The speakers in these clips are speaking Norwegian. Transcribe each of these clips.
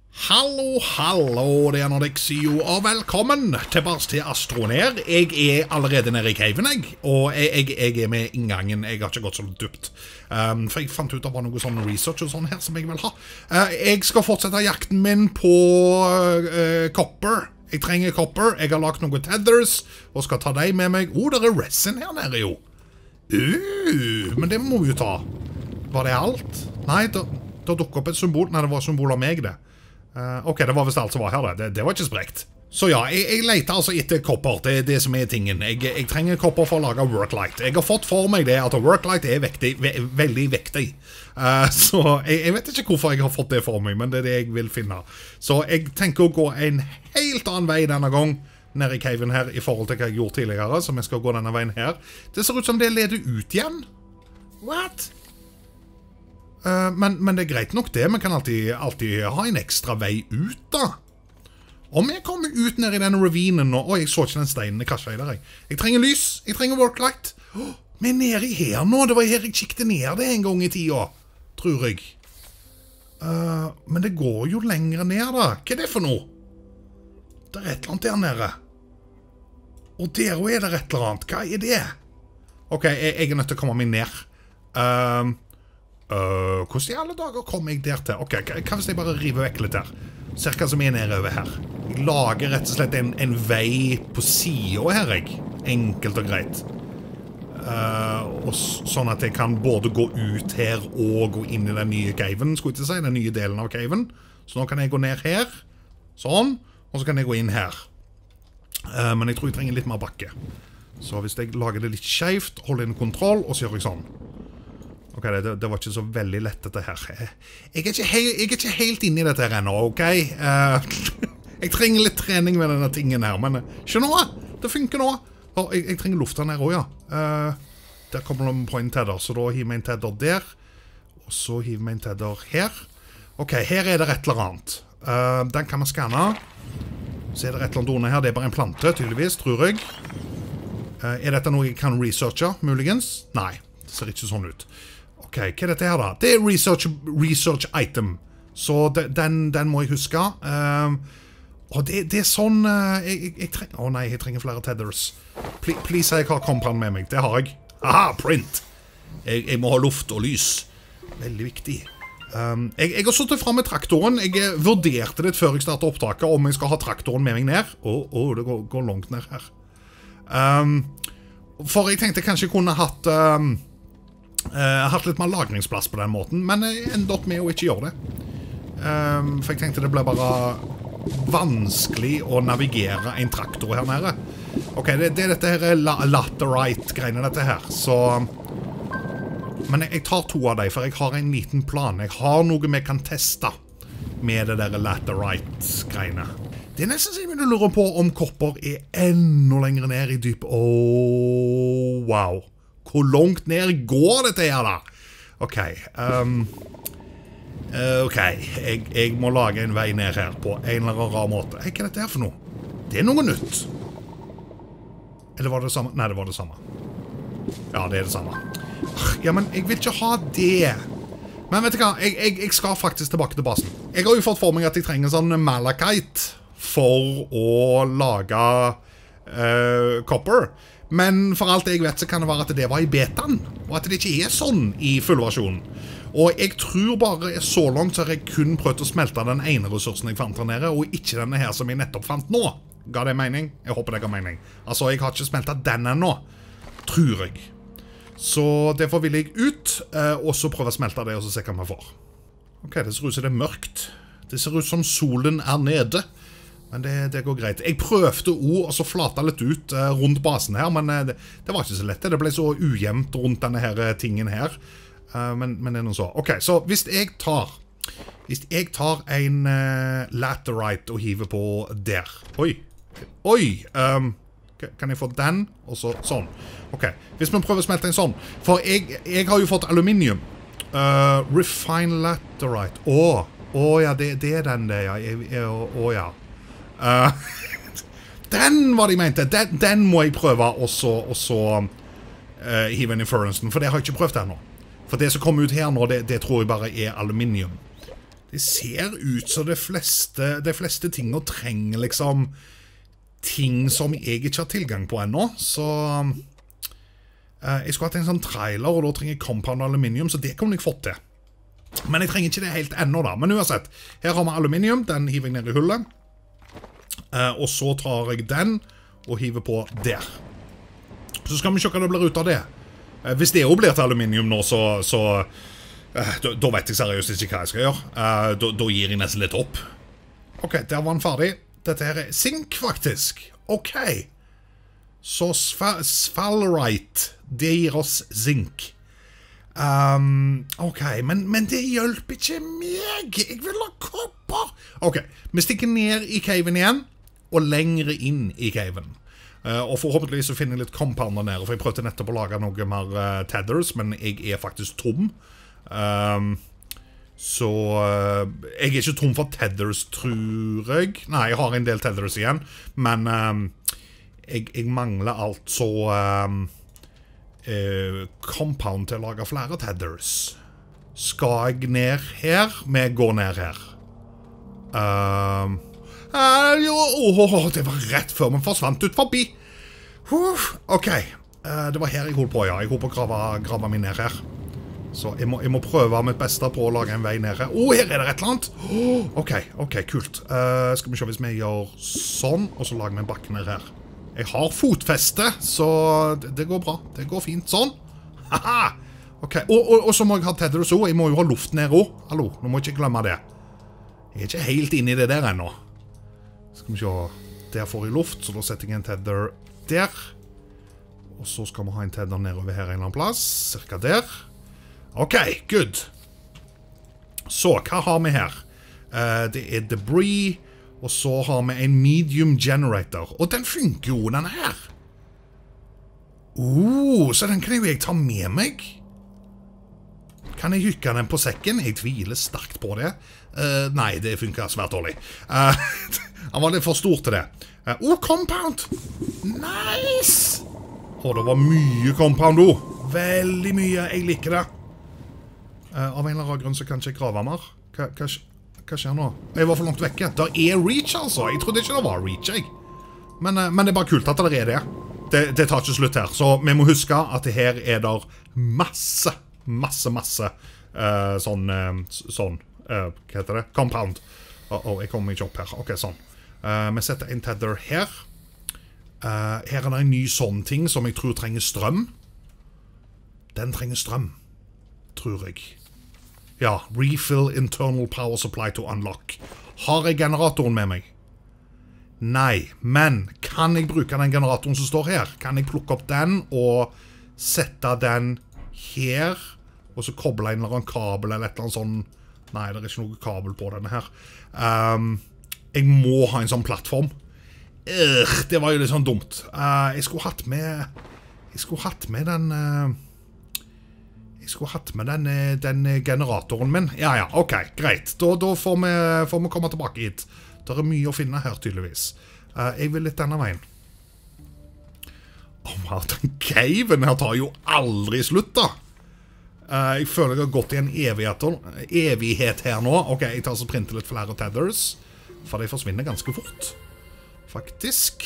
Hallo, hallo, det Nordexio, og velkommen tilbake til Astroneer. Jeg allerede nede i caven, og jeg med inngangen. Jeg har ikke gått så dypt. For jeg fant ut at det var noe sånn research og sånn her som jeg vil ha. Jeg skal fortsette jakten min på copper. Jeg trenger copper. Jeg har lagt noen tethers, og skal ta dem med meg. Det resin her nede, jo. Men det må vi jo ta. Var det alt? Nei, da dukket opp et symbol. Nei, det var symbol av meg, det. Ok, det var vist alt som var her, det var ikke sprekt. Så ja, jeg leter altså etter kopper, det er det som er tingen. Jeg trenger kopper for å lage worklight. Jeg har fått for meg det at worklight er vektig, veldig vektig. Så jeg vet ikke hvorfor jeg har fått det for meg, men det er det jeg vil finne. Så jeg tenker å gå en helt annen vei denne gang, nede i caven her, i forhold til hva jeg gjorde tidligere, så jeg skal gå denne veien her. Det ser ut som det leder ut igjen. What? Men det er greit nok det, vi kan alltid ha en ekstra vei ut da. Om jeg kommer ut ned i denne ravinen nå, jeg så ikke den steinen, jeg krasjer i der. Jeg trenger lys, jeg trenger worklight. Vi er nede i her nå, det var her jeg kikket ned det en gang i tida, tror jeg. Men det går jo lengre ned da. Hva er det for noe? Det er et eller annet der nede. Og der er det et eller annet, hva er det? Ok, jeg er nødt til å komme meg ned. Hvordan i alle dager kom jeg der til? Ok, hva hvis jeg bare river vekk litt her? Ser hva som er nede over her. Jeg lager rett og slett en vei på siden her, enkelt og greit. Og sånn at jeg kan både gå ut her og gå inn i den nye caven, skulle jeg ikke si, den nye delen av caven. Så nå kan jeg gå ned her, sånn, og så kan jeg gå inn her. Men jeg tror jeg trenger litt mer bakke. Så hvis jeg lager det litt skjevt, holder inn kontroll, og så gjør jeg sånn. Ok, det var ikke så veldig lett dette her. Jeg er ikke helt inne i dette her ennå, ok? Jeg trenger litt trening med denne tingen her, men ikke nå! Det funker nå! Jeg trenger luft her nede også, ja. Der kommer det på en tether, så da hiver vi en tether der. Og så hiver vi en tether her. Ok, her er det et eller annet. Den kan vi skanne. Så er det et eller annet under her. Det er bare en plante, tydeligvis, tror jeg. Er dette noe jeg kan researche, muligens? Nei, det ser ikke sånn ut. Ok, hva er dette her da? Det er research item. Så den må jeg huske. Og det er sånn... jeg trenger flere tethers. Please, jeg har kompan med meg. Det har jeg. Aha, print! Jeg må ha luft og lys. Veldig viktig. Jeg har suttet frem med traktoren. Jeg vurderte det før jeg startet opptaket, om jeg skal ha traktoren med meg ned. Det går langt ned her. For jeg tenkte kanskje jeg kunne hatt litt mer lagringsplass på den måten, men jeg endte opp med å ikke gjøre det. For jeg tenkte det ble bare vanskelig å navigere en traktor her nede. Ok, det er dette her laterite-greiene dette her, så... Men jeg tar to av dem, for jeg har en liten plan. Jeg har noe vi kan teste med det der laterite-greiene. Det er nesten så jeg vil lure på om kopper er enda lenger ned i dyp. Wow. Hvor langt ned går dette her da? Ok, jeg må lage en vei ned her på en eller annen rar måte. Hva er dette her for noe? Det er noe nytt. Eller var det det samme? Nei, det var det samme. Ja, det er det samme. Ja, men jeg vil ikke ha det. Men vet du hva, jeg skal faktisk tilbake til basen. Jeg har jo fått for meg at jeg trenger sånn malachite for å lage copper. Men for alt jeg vet så kan det være at det var i betaen, og at det ikke er sånn i fullversjonen. Og jeg tror bare så langt så har jeg kun prøvd å smelte den ene ressursen jeg fant her nede, og ikke denne her som jeg nettopp fant nå. Ga det mening? Jeg håper det ga mening. Altså, jeg har ikke smeltet den ennå, tror jeg. Så derfor vil jeg ut, og så prøve å smelte det, og så se hva vi får. Ok, det ser ut som det er mørkt. Det ser ut som solen er nede. Men det går greit. Jeg prøvde å flate litt ut rundt basen her, men det var ikke så lett. Det ble så ujevnt rundt denne her tingen her. Men det er noe så. Ok, så hvis jeg tar en laterite og hiver på der. Oi! Kan jeg få den? Og så sånn. Ok, hvis vi prøver å smelte en sånn. For jeg har jo fått aluminium. Refine laterite. Ja, det er den det, ja. Ja. Den var det jeg mente. Den må jeg prøve og så hive en i furnancen, for det har jeg ikke prøvd her nå. For det som kommer ut her nå, det tror jeg bare er aluminium. Det ser ut som de fleste tingene trenger liksom ting som jeg ikke har tilgang på ennå, så jeg skulle hatt en sånn trailer, og da trenger jeg compound aluminium, så det kunne jeg fått til. Men jeg trenger ikke det helt ennå da. Men uansett, her har vi aluminium, den hiver jeg ned i hullet. Og så tar jeg den og hiver på der. Så skal vi se hva det blir ut av det. Hvis det også blir til aluminium nå, da vet jeg seriøst ikke hva jeg skal gjøre. Da gir jeg nesten litt opp. Ok, der var den ferdig. Dette her er zink, faktisk. Ok. Så sphalerite, det gir oss zink. Ok, men det hjelper ikke meg. Jeg vil ha kopper. Ok, vi stikker ned i caven igjen, og lengre inn i caven. Og forhåpentligvis så finner jeg litt compounder nede, for jeg prøvde nettopp å lage noe mer tethers, men jeg er faktisk tom. Så jeg er ikke tom for tethers, tror jeg. Nei, jeg har en del tethers igjen, men jeg mangler altså compound til å lage flere tethers. Skal jeg ned her? Vi går ned her. Det var rett før man forsvant ut forbi. Ok, det var her jeg holdt på, ja. Jeg holdt på å grave meg ned her. Så jeg må prøve mitt beste på å lage en vei ned her. Her er det et eller annet. Ok, kult. Skal vi se hvis vi gjør sånn, og så lager vi en bakke ned her. Jeg har fotfeste, så det går bra. Det går fint. Sånn. Haha! Ok, og så må jeg ha tethers også. Jeg må jo ha luft ned også. Hallo, nå må jeg ikke glemme det. Jeg er ikke helt inne i det der ennå. Skal vi se. Der får jeg luft, så da setter jeg en tether der. Og så skal vi ha en tether nedover her en eller annen plass. Cirka der. Ok, good. Så, hva har vi her? Det er debris. Og så har vi en medium generator. Og den funker jo, denne her. Så den kan jeg ta med meg. Kan jeg hykke den på sekken? Jeg tviler sterkt på det. Nei, det funker svært dårlig. Han var litt for stor til det. Compound! Nice! Det var mye compound også. Veldig mye, jeg liker det. Av en eller annen grunn så kan jeg ikke grave mer. Hva skjer nå? Jeg var for langt vekke. Det er reach, altså. Jeg trodde ikke det var reach, jeg. Men det er bare kult at det er det. Det tar ikke slutt her. Så vi må huske at her er det masse hva heter det? Compound. Jeg kommer ikke opp her. Ok, sånn. Vi setter en tether her. Her er det en ny sånn ting som jeg tror trenger strøm. Den trenger strøm, tror jeg. Ja, refill internal power supply to unlock. Har jeg generatoren med meg? Nei, men kan jeg bruke den generatoren som står her? Kan jeg plukke opp den og sette den her, og så koble en eller annen kabel eller et eller annet sånn? Nei, det er ikke noe kabel på denne her. Jeg må ha en sånn plattform. Det var jo litt sånn dumt. Jeg skulle hatt med den generatoren min. Ja, ok, greit. Da får vi komme tilbake hit. Det er mye å finne her, tydeligvis. Jeg vil litt denne veien. Den caven her tar jo aldri slutt, da. Jeg føler jeg har gått i en evighet her nå. Ok, jeg tar så printer litt flere tethers, for de forsvinner ganske fort. Faktisk.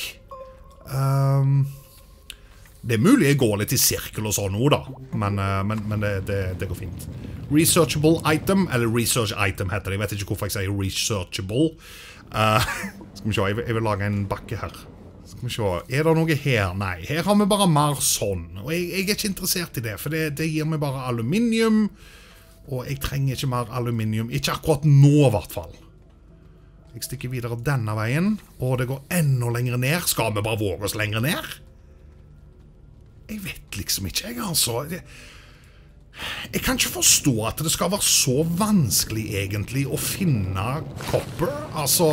Det er mulig jeg går litt i sirkel og sånn nå da, men det går fint. Researchable item, eller research item heter det. Jeg vet ikke hvorfor jeg sier researchable. Skal vi se, jeg vil lage en bakke her. Skal vi se, er det noe her? Nei, her har vi bare mer sånn. Og jeg er ikke interessert i det, for det gir meg bare aluminium. Og jeg trenger ikke mer aluminium, ikke akkurat nå i hvert fall. Jeg stikker videre denne veien, og det går enda lenger ned. Skal vi bare våge oss lenger ned? Jeg vet liksom ikke, altså. Jeg kan ikke forstå at det skal være så vanskelig egentlig å finne copper. Altså,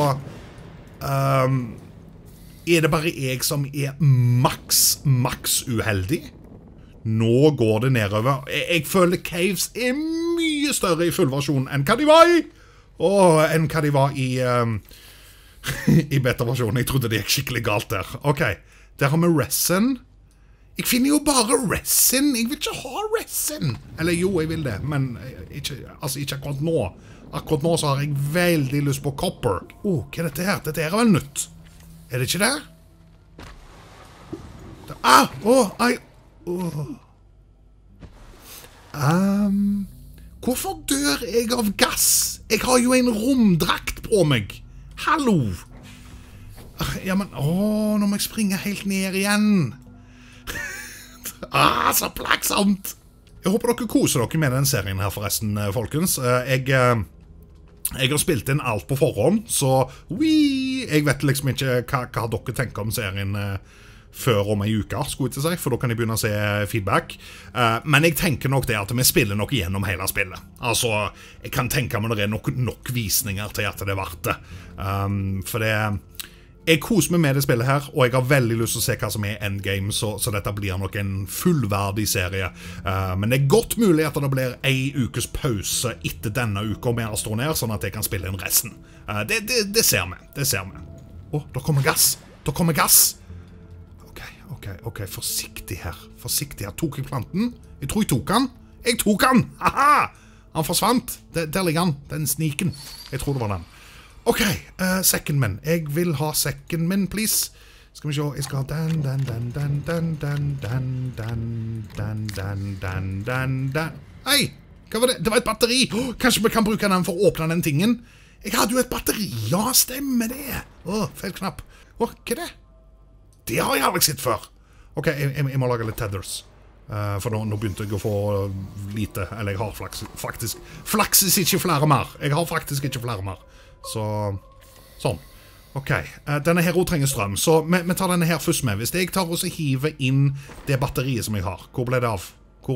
er det bare jeg som er maks uheldig? Nå går det nedover. Jeg føler caves er mye større i fullversjon enn hva de var i. Enn hva de var i beta-versjonen. Jeg trodde det gikk skikkelig galt der. Ok, der har vi resin. Jeg finner jo bare resin. Jeg vil ikke ha resin. Eller jo, jeg vil det, men ikke akkurat nå. Akkurat nå så har jeg veldig lyst på copper. Hva er dette her? Dette her er vel nytt. Er det ikke det? Hvorfor dør jeg av gass? Jeg har jo en romdrakt på meg. Hallo! Ja, men, nå må jeg springe helt ned igjen. Så plagsomt! Jeg håper dere koser dere med den serien her forresten, folkens. Jeg har spilt inn alt på forhånd, så jeg vet liksom ikke hva dere tenker om serien før om en uke, skulle jeg til å si, for da kan jeg begynne å se feedback. Men jeg tenker nok det at vi spiller nok igjennom hele spillet. Altså, jeg kan tenke meg det er nok visninger til at det er verdt det. For jeg koser meg med det spillet her, og jeg har veldig lyst til å se hva som er endgame, så dette blir nok en fullverdig serie. Men det er godt mulig at det blir en ukes pause etter denne uka med å stå ned, sånn at jeg kan spille inn resten. Det ser vi, det ser vi. Da kommer gass! Da kommer gass! Ok, forsiktig her. Forsiktig her. Tok jeg planten? Jeg tror jeg tok han. Jeg tok han! Haha! Han forsvant. Der ligger han. Den sniken. Jeg tror det var den. Ok, sekken min. Jeg vil ha sekken min, please. Skal vi se. Jeg skal ha den. Hei! Hva var det? Det var et batteri. Kanskje vi kan bruke den for å åpne den tingen? Jeg hadde jo et batteri. Ja, stemmer det. Feil knapp. Hva er det? Det har jeg aldri sett før. Ok, jeg må lage litt tethers. For nå begynte jeg å få lite, eller jeg har flakses ikke flere mer. Jeg har faktisk ikke flere mer. Så, sånn. Ok, denne her også trenger strøm, så vi tar denne her først med. Hvis jeg tar og hiver inn det batteriet som jeg har, hvor ble det av?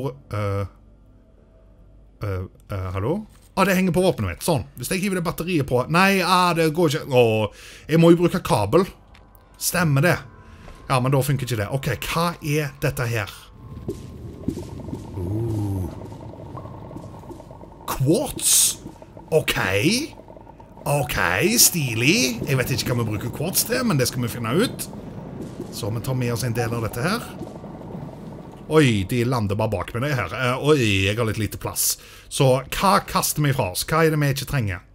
Hallo? Det henger på våpenet mitt, sånn. Hvis jeg hiver det batteriet på... Nei, det går ikke... jeg må jo bruke kabel. Stemmer det. Ja, men da funker ikke det. Ok, hva er dette her? Quartz? Ok, stilig. Jeg vet ikke hva vi bruker quartz til, men det skal vi finne ut. Så vi tar med oss en del av dette her. Oi, de lander bare bak med det her. Oi, jeg har litt lite plass. Så hva kaster vi fra oss? Hva er det vi ikke trenger?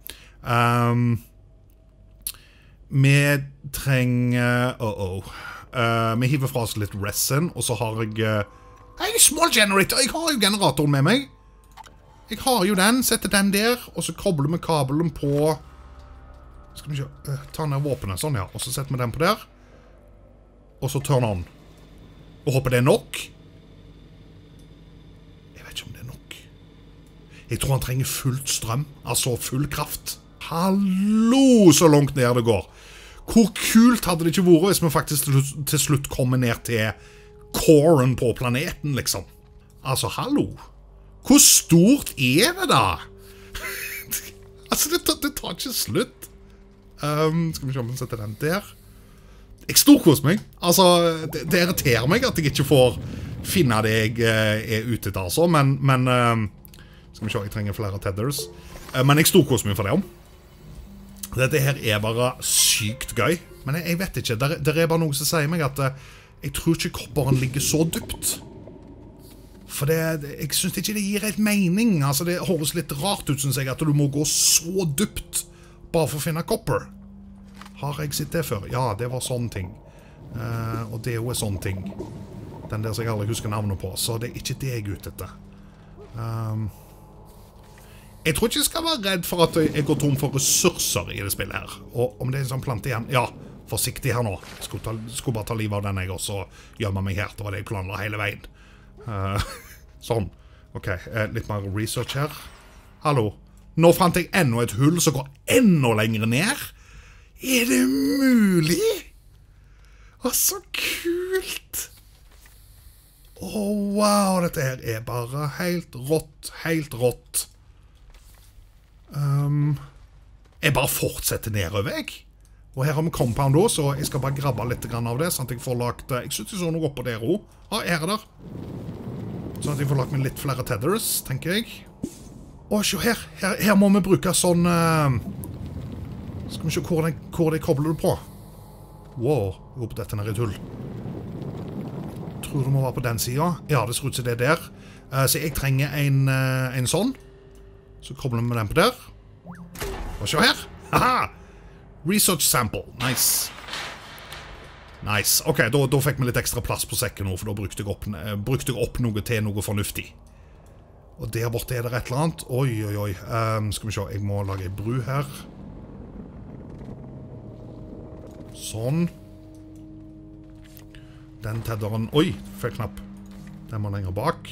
Vi trenger... vi hiver fra oss litt resin, og så har jeg small generator. Jeg har jo generatoren med meg. Jeg har jo den, setter den der, og så kobler vi kabelen på... Skal vi se, ta ned våpenet, sånn ja, og så setter vi den på der. Og så turn on. Og håper det er nok. Jeg vet ikke om det er nok. Jeg tror han trenger fullt strøm, altså full kraft. Hallo, så langt ned det går. Hvor kult hadde det ikke vært hvis vi faktisk til slutt kommer ned til coren på planeten, liksom? Altså, hallo? Hvor stort er det da? Altså, det tar ikke slutt. Skal vi se om vi setter den der. Jeg storkoser meg. Altså, det irriterer meg at jeg ikke får finne det jeg er ute etter, altså. Men skal vi se, jeg trenger flere tethers. Men jeg storkoser meg for det om. Dette her er bare sykt gøy. Men jeg vet ikke. Det er bare noe som sier meg at jeg tror ikke kopperen ligger så dypt. For jeg synes ikke det gir helt mening. Altså, det høres litt rart ut, synes jeg, at du må gå så dypt bare for å finne kopper. Har jeg sett det før? Ja, det var sånne ting. Og det er jo sånne ting. Den der som jeg aldri husker navnet på. Så det er ikke det jeg er ute etter. Jeg tror ikke jeg skal være redd for at jeg går tom for ressurser i det spillet her. Og om det er en sånn plante igjen... Ja, forsiktig her nå. Jeg skulle bare ta livet av den jeg også gjemmer meg her. Det var det jeg planla hele veien. Sånn. Ok, litt mer research her. Hallo. Nå fant jeg enda et hull som går enda lenger ned. Er det mulig? Å, så kult! Wow, dette her er bare helt rått, helt rått. Jeg bare fortsetter nedover, jeg. Og her har vi compound også, så jeg skal bare grabbe litt av det, sånn at jeg får lagt... Jeg synes jeg så noe oppå der også. Her er det. Sånn at jeg får lagt med litt flere tethers, tenker jeg. Se her. Her må vi bruke sånn... Skal vi se hvor de kobler det på. Wow, jeg håper dette er et hull. Jeg tror det må være på den siden. Ja, det ser ut som det der. Så jeg trenger en sånn. Så kobler vi med den på der. Og se her. Haha! Research sample. Nice. Nice. Ok, da fikk vi litt ekstra plass på sekken nå, for da brukte jeg opp noe til noe fornuftig. Og der borte er det et eller annet. Oi, oi, oi. Skal vi se, jeg må lage en bru her. Sånn. Den tedderen... Oi, feil knapp. Den må lenger bak.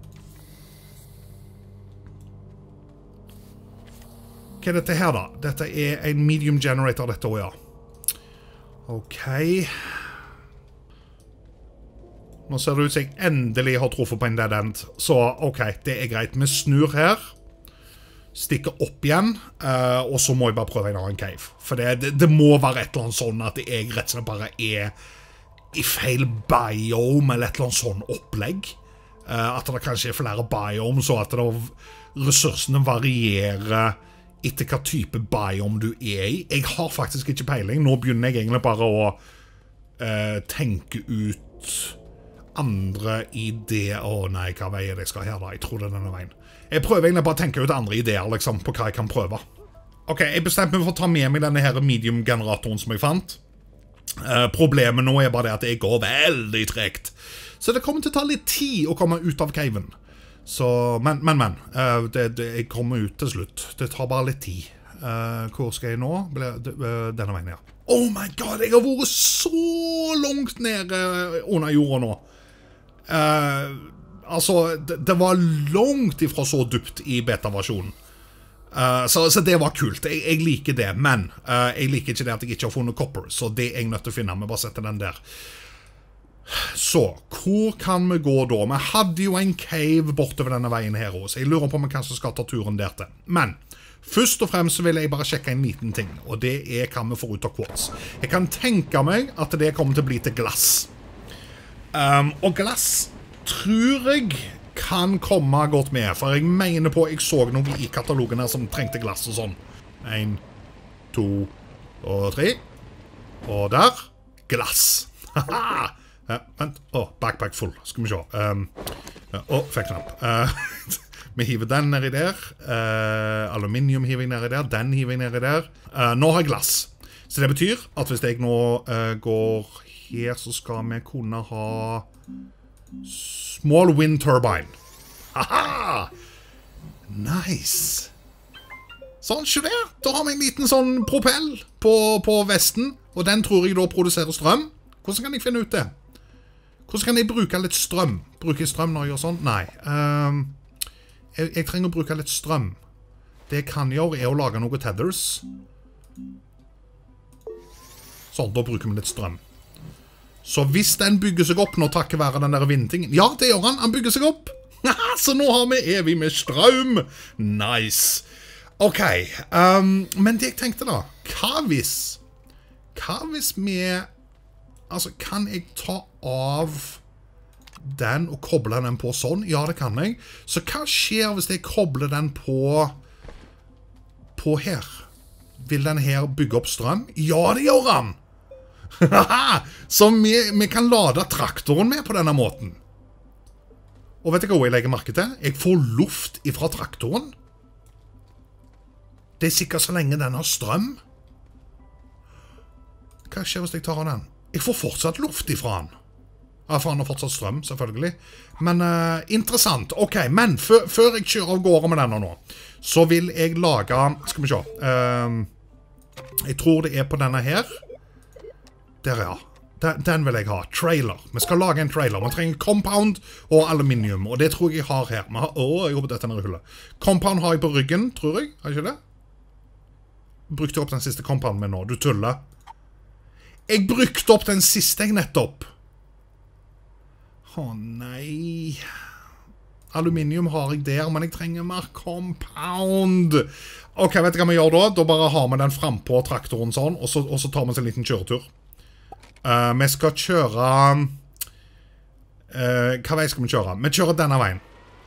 Hva er dette her da? Dette er en medium generator, dette også, ja. Ok. Nå ser det ut som jeg endelig har truffet på en dead end. Så, ok, det er greit. Vi snur her. Stikker opp igjen. Og så må jeg bare prøve en annen cave. For det må være et eller annet sånn at jeg rett og slett bare er i feil biome, eller et eller annet sånn opplegg. At det kanskje er flere biomes, så at ressursene varierer etter hva type biome du er i. Jeg har faktisk ikke peiling. Nå begynner jeg egentlig bare å tenke ut andre ideer. Å nei, hva vei er det jeg skal her da? Jeg tror det er denne veien. Jeg prøver egentlig bare å tenke ut andre ideer liksom, på hva jeg kan prøve. Ok, jeg bestemte meg for å ta med meg denne her medium-generatoren som jeg fant. Problemet nå er bare det at det går veldig tregt. Så det kommer til å ta litt tid å komme ut av caven. Så, men, jeg kommer ut til slutt. Det tar bare litt tid. Hvor skal jeg nå? Denne veien, ja. Oh my god, jeg har vært så langt nede under jorda nå. Altså, det var langt ifra så dypt i beta-versjonen. Så det var kult. Jeg liker det, men jeg liker ikke det at jeg ikke har funnet copper, så det er jeg nødt til å finne. Vi bare setter den der. Så, hvor kan vi gå da? Vi hadde jo en cave bortover denne veien her også, så jeg lurer på om vi kanskje skal ta turen der til. Men, først og fremst så vil jeg bare sjekke en liten ting, og det er hva vi får ut av quartz. Jeg kan tenke meg at det kommer til å bli til glass. Og glass tror jeg kan komme godt med, for jeg mener på jeg så noe i katalogen her som trengte glass og sånn. 1, 2 og 3. Og der. Glass. Haha! Vent. Backpack full. Skal vi se. Fikk knapp. Vi hiver den nedi der. Aluminium hiver jeg nedi der. Den hiver jeg nedi der. Nå har jeg glass. Så det betyr at hvis jeg nå går her, så skal vi kunne ha small wind turbine. Haha! Nice. Sånn, se der. Da har vi en liten sånn propell på vesten, og den tror jeg da produserer strøm. Hvordan kan jeg finne ut det? Hvordan kan jeg bruke litt strøm? Bruker jeg strøm når jeg gjør sånn? Nei. Jeg trenger å bruke litt strøm. Det jeg kan gjøre er å lage noen tethers. Sånn, da bruker vi litt strøm. Så hvis den bygger seg opp nå takket være den der vintingen... Ja, det gjør han. Han bygger seg opp. Så nå har vi evig med strøm. Nice. Ok. Men det jeg tenkte da, hva hvis vi... Altså, kan jeg ta av den og koble den på sånn? Ja, det kan jeg. Så hva skjer hvis jeg kobler den på her? Vil den her bygge opp strøm? Ja, det gjør han! Så vi kan lade traktoren med på denne måten. Og vet du hva jeg legger merke til? Jeg får luft ifra traktoren. Det er sikkert så lenge den har strøm. Hva skjer hvis jeg tar av den? Jeg får fortsatt luft ifra han. Ja, for han har fortsatt strøm, selvfølgelig. Men interessant. Ok, men før jeg kjører av gårde med denne nå, så vil jeg lage... Skal vi se. Jeg tror det er på denne her. Der, ja. Den vil jeg ha. Trailer. Vi skal lage en trailer. Vi trenger compound og aluminium, og det tror jeg har her. Jeg håper dette nede i hullet. Compound har jeg på ryggen, tror jeg. Har jeg ikke det? Brukte jeg opp den siste compounden min nå. Du tuller. Jeg brukte opp den siste jeg nettopp. Nei. Aluminium har jeg der, men jeg trenger mer compound. Ok, vet du hva vi gjør da? Da bare har vi den frem på traktoren sånn, og så tar vi oss en liten kjøretur. Vi skal kjøre... hva vei skal vi kjøre? Vi kjører denne veien.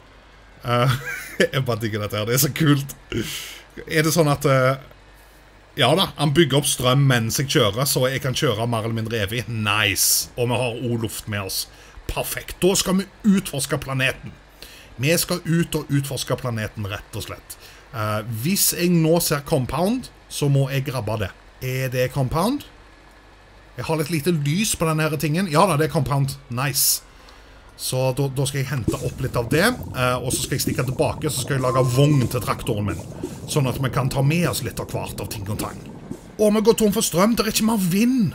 Jeg bare digger dette her, det er så kult. Er det sånn at... Ja da, han bygger opp strøm mens jeg kjører, så jeg kan kjøre mer eller mindre evig. Nice! Og vi har også luft med oss. Perfekt. Da skal vi utforske planeten. Vi skal ut og utforske planeten, rett og slett. Hvis jeg nå ser compound, så må jeg grabbe det. Er det compound? Jeg har litt lite lys på denne tingen. Ja da, det er compound. Nice. Så da skal jeg hente opp litt av det, og så skal jeg stikke tilbake, så skal jeg lage vogn til traktoren min, sånn at vi kan ta med oss litt av hvert av ting og tang. Og vi går tom for strøm, det er ikke mer vind.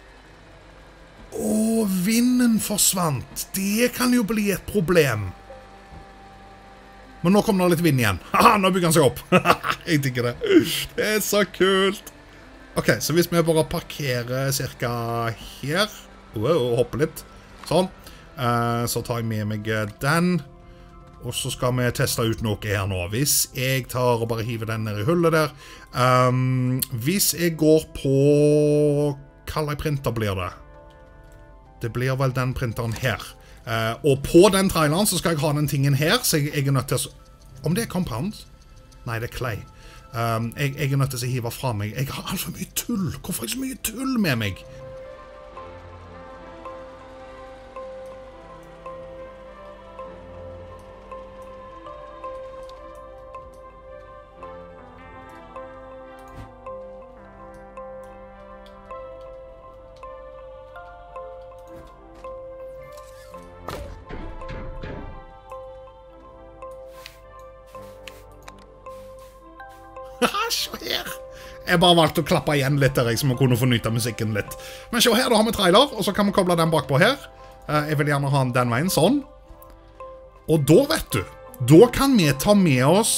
Vinden forsvant. Det kan jo bli et problem. Men nå kommer det litt vind igjen. Haha, nå bygger han seg opp. Jeg digger det. Det er så kult. Ok, så hvis vi bare parkerer cirka her, og hopper litt, sånn, så tar jeg med meg den, og så skal vi teste ut noe her nå. Hvis jeg tar og bare hiver den ned i hullet der, hvis jeg går på, hva slags printer blir det? Det blir vel den printeren her. Og på den traileren så skal jeg ha den tingen her, så jeg er nødt til å... Om det er compound? Nei, det er clay. Jeg er nødt til å hive fra meg. Jeg har alt for mye tull. Hvorfor har jeg så mye tull med meg? Se her. Jeg bare valgte å klappe igjen litt der, så man kunne få nytte musikken litt. Men se her, da har vi trailer, og så kan vi koble den bakpå her. Jeg vil gjerne ha den veien, sånn. Og da, vet du, da kan vi ta med oss...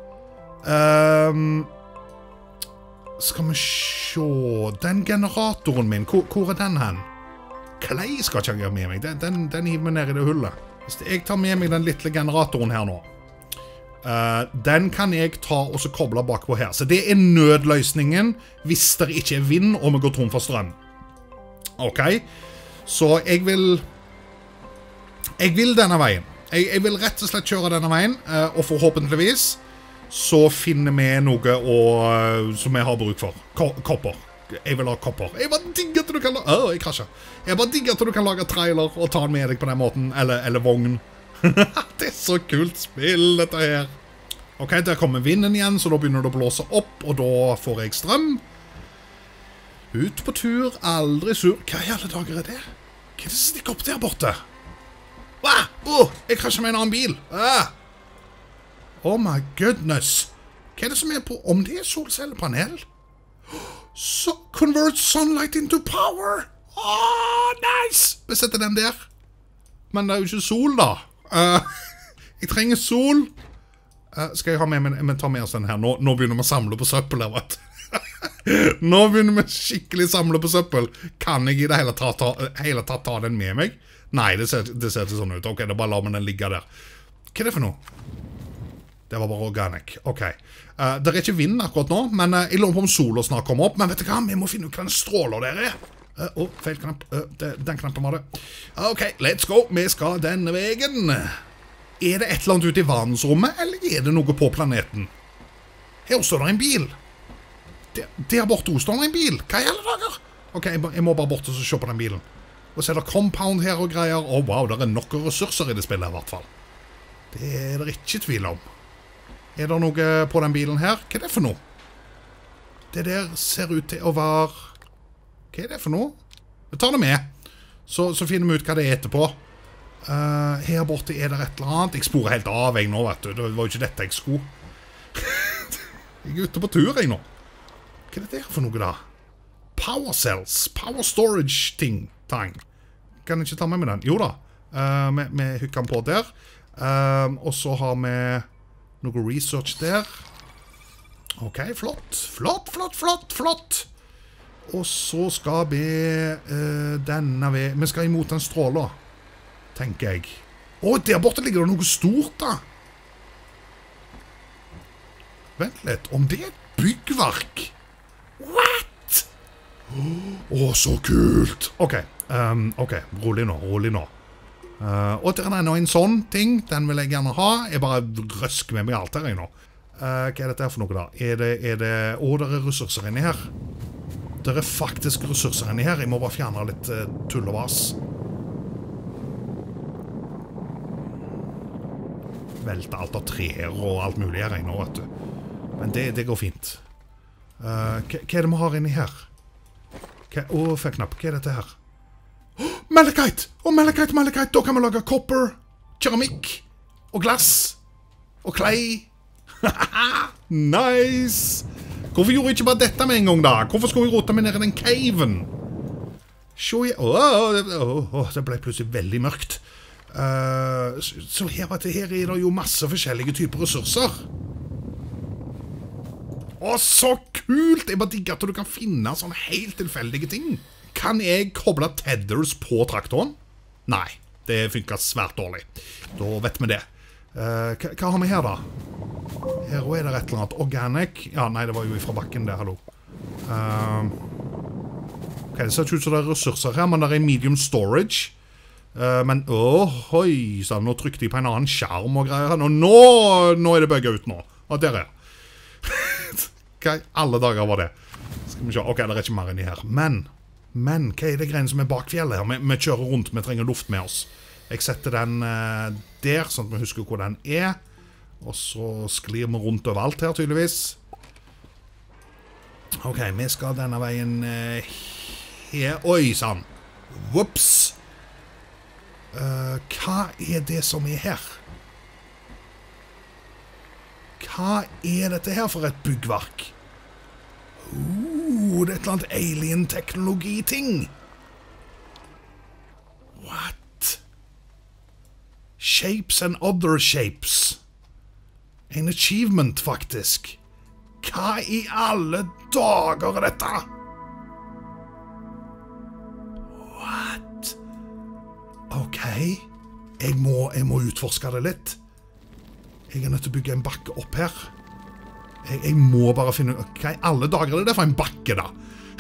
skal vi se... Den generatoren min, hvor er den hen? Clay skal ikke jeg ha med meg, den hiver vi ned i det hullet. Hvis jeg tar med meg den lille generatoren her nå, den kan jeg ta og så koble bak på her. Så det er nødløsningen hvis det ikke er vind og vi går tom for strøm. Ok, så jeg vil denne veien. Jeg vil rett og slett kjøre denne veien, og forhåpentligvis så finner vi noe som jeg har bruk for. Kopper. Jeg vil ha kopper. Jeg bare digger at du kan lage... jeg krasjer. Jeg bare digger at du kan lage trailer og ta den med deg på den måten, eller vogn. Det er så kult spill, dette her. Ok, der kommer vinden igjen, så da begynner det å blåse opp, og da får jeg strøm. Ut på tur, aldri sur. Hva i alle dager er det? Hva er det som stikker opp der borte? Hva? Jeg krasjer med en annen bil. Oh my goodness. Hva er det som er på? Om det er solcellepanel? So, convert sunlight into power. Nice! Vi setter den der. Men det er jo ikke sol da. Jeg trenger sol. Skal jeg ha med, men ta med oss den her. Nå begynner vi å samle på søppel her, vet du. Nå begynner vi skikkelig samle på søppel. Kan jeg i det hele tatt ta den med meg? Nei, det ser ikke sånn ut. Ok, da bare lar vi den ligge der. Hva er det for noe? Det var bare organic. Ok. Det er ikke vind akkurat nå, men jeg lurer på om solen snart kommer opp. Men vet du hva? Vi må finne ut hva den stråler der er. Feil knapp. Den knappen var det. Ok, let's go. Vi skal denne veien. Er det et eller annet ute i verdensrommet, eller er det noe på planeten? Her står det en bil. Der borte står det en bil. Hva i alle dager? Ok, jeg må bare bort og se på den bilen. Og så er det compound her og greier. Wow, det er nok ressurser i det spillet i hvert fall. Det er det ikke tvil om. Er det noe på den bilen her? Hva er det for noe? Det der ser ut til å være... Hva er det for noe? Vi tar det med. Så finner vi ut hva det er etterpå. Her borte er det et eller annet. Jeg sporer helt av jeg nå, vet du. Det var jo ikke dette jeg skulle. Jeg er ute på tur jeg nå. Hva er det der for noe da? Power cells. Power storage ting. Kan jeg ikke ta med den? Jo da. Vi hykker den på der. Og så har vi noe research der. Ok, flott. Og så skal vi denne ved... Vi skal imot den stråla, tenker jeg. Der borte ligger det noe stort da. Vent litt, om det er et byggverk? What? Så kult. Ok, rolig nå. Og det er en sånn ting, den vil jeg gjerne ha. Jeg bare røsker med meg alt her jeg nå. Hva er dette her for noe da? Det er ressurser inni her. Det er faktisk ressurser inni her. Jeg må bare fjerne litt tull og vas. velte alt av trær og alt mulig her inne, vet du. Men det går fint. Hva er det vi har inni her? Fekknapp, hva er dette her? Malachite! Malachite! Da kan vi lage copper, keramikk, og glass, og clay. Nice! Hvorfor gjorde jeg ikke bare dette med en gang da? Hvorfor skulle jeg rote meg ned i den caven? Det ble plutselig veldig mørkt. Så her er det jo masse forskjellige typer ressurser. Så kult! Jeg bare digger at du kan finne sånne helt tilfeldige ting. Kan jeg koble tethers på traktoren? Nei, det funker svært dårlig. Da vet vi det. Hva har vi her da? Her er det rett eller annet. Organic. Ja, nei, det var jo fra bakken det, hallo. Ok, det ser ikke ut som det er ressurser her, men det er medium storage. Men, oi, så nå trykte jeg på en annen skjerm og greier. Nå er det bugget ut nå. Og der er det. Hva i alle dager var det? Skal vi se, ok, det er ikke mer inni her. Men, hva er det greiene som er bak fjellet her? Vi kjører rundt, vi trenger luft med oss. Jeg setter den der, sånn at vi husker hvor den er. Og så sklir vi rundt overalt her, tydeligvis. Ok, vi skal denne veien her. Oi, sann. Whoops. Hva er det som er her? Hva er dette her for et byggverk? Det er et eller annet alien-teknologi-ting. What? Shapes and other shapes. En achievement, faktisk. Hva i alle dager er dette? What? Ok. Jeg må utforske det litt. Jeg er nødt til å bygge en bakke opp her. Jeg må bare finne... Hva i alle dager er det for en bakke, da?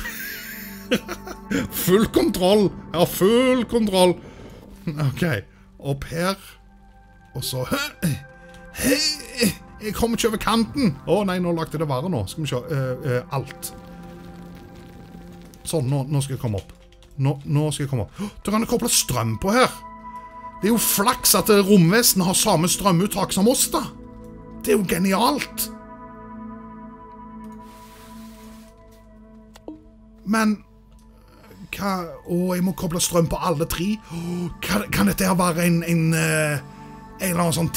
Full kontroll! Ja, full kontroll! Ok, opp her. Og så... Hei! Jeg kommer ikke over kanten! Nei, nå lagde det verre nå. Skal vi se. Alt. Sånn, nå skal jeg komme opp. Nå skal jeg komme opp. Da kan jeg koble strøm på her. Det er jo flaks at romvesen har samme strømuttak som oss, da. Det er jo genialt. Men hva... jeg må koble strøm på alle tre. Kan dette her være en eller annen sånn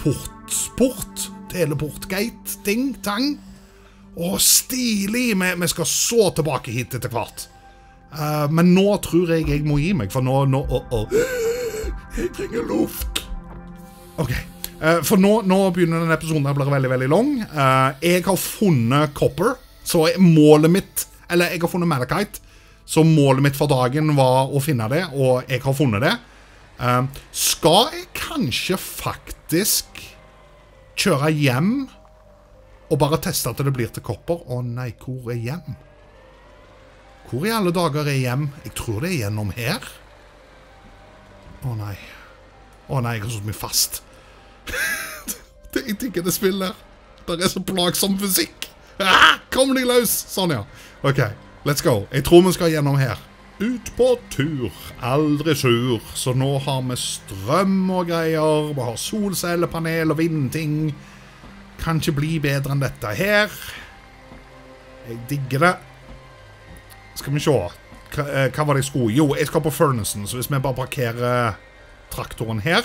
teleport-gate, ting-tang? Stilig! Vi skal så tilbake hit etter hvert. Men nå tror jeg må gi meg, for nå... Jeg trenger luft. Ok, for nå begynner denne episoden å bli veldig, veldig lang. Jeg har funnet copper, så målet mitt, eller jeg har funnet malachite, så målet mitt for dagen var å finne det, og jeg har funnet det. Skal jeg kanskje faktisk kjøre hjem og bare teste at det blir til copper? Nei, hvor er hjem? Hvor i alle dager er hjem? Jeg tror det er gjennom her. Nei. Nei, jeg har slått meg fast. Jeg tenker det spillet. Det er så plagsom fysikk. Kom deg løs! Sånn, ja. Ok, let's go. Jeg tror vi skal gjennom her. Ut på tur. Aldri sur. Så nå har vi strøm og greier. Vi har solcellepanel og vindting. Kan ikke bli bedre enn dette her. Jeg digger det. Skal vi se. Hva var det jeg skulle? Jo, jeg skal på furnacen, så hvis vi bare parkerer traktoren her,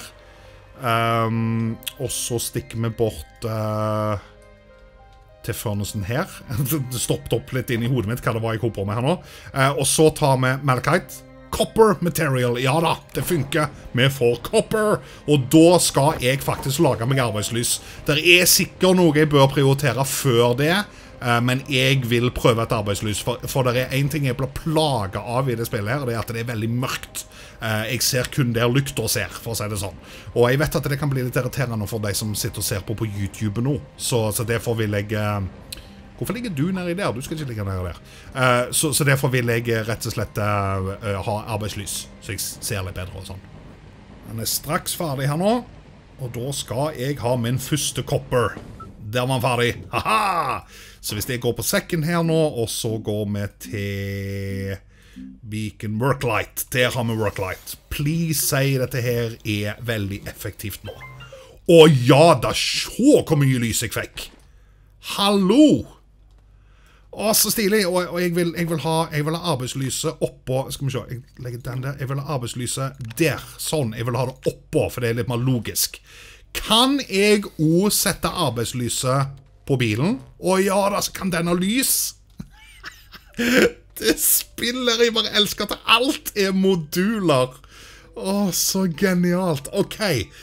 og så stikker vi bort til furnacen her. Det stoppet opp litt inn i hodet mitt hva det var jeg kom på med her nå. Og så tar vi malachite. Copper material, ja da, det funker. Vi får copper, og da skal jeg faktisk lage meg arbeidslys. Det er sikkert noe jeg bør prioritere før det, men jeg vil prøve et arbeidslys, for det er en ting jeg blir plaget av i det spillet her, og det er at det er veldig mørkt. Jeg ser kun der lykter ser, for å si det sånn. Og jeg vet at det kan bli litt irriterende for de som sitter og ser på YouTube nå, så derfor vil jeg... Hvorfor ligger du nede der? Du skal ikke ligge nede der. Så derfor vil jeg rett og slett ha arbeidslys, så jeg ser litt bedre og sånn. Den er straks ferdig her nå, og da skal jeg ha min første copper. Der var han ferdig. Haha! Så hvis jeg går på second her nå, og så går vi til Beacon Worklight. Der har vi Worklight. Please si dette her er veldig effektivt nå. Å ja da, så hvor mye lys jeg fikk. Hallo! Å, så stilig. Og jeg vil ha arbeidslyset oppå. Skal vi se, jeg legger den der. Jeg vil ha arbeidslyset der. Sånn, jeg vil ha det oppå, for det er litt mer logisk. Kan jeg også sette arbeidslyset på bilen? Å ja da, så kan den ha lys. Det spiller jeg bare elsker at alt er moduler. Å, så genialt. Ok.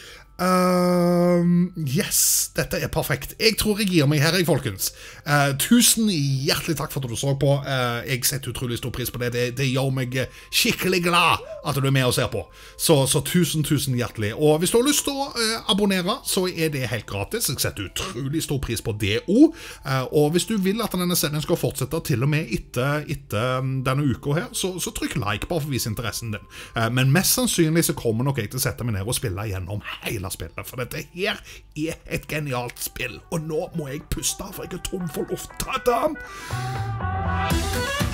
Yes, dette er perfekt. Jeg tror jeg gir meg her, folkens. Tusen hjertelig takk for at du så på. Jeg setter utrolig stor pris på det. Det gjør meg skikkelig glad at du er med og ser på. Så tusen hjertelig. Og hvis du har lyst til å abonnere, så er det helt gratis. Jeg setter utrolig stor pris på det også. Og hvis du vil at denne serien skal fortsette til og med etter denne uka her, så trykk like bare for å vise interessen din. Men mest sannsynlig så kommer nok jeg til å sette meg ned og spille gjennom hele spillet, for dette her er et genialt spill, og nå må jeg puste, for jeg er tom for luft. Ta den!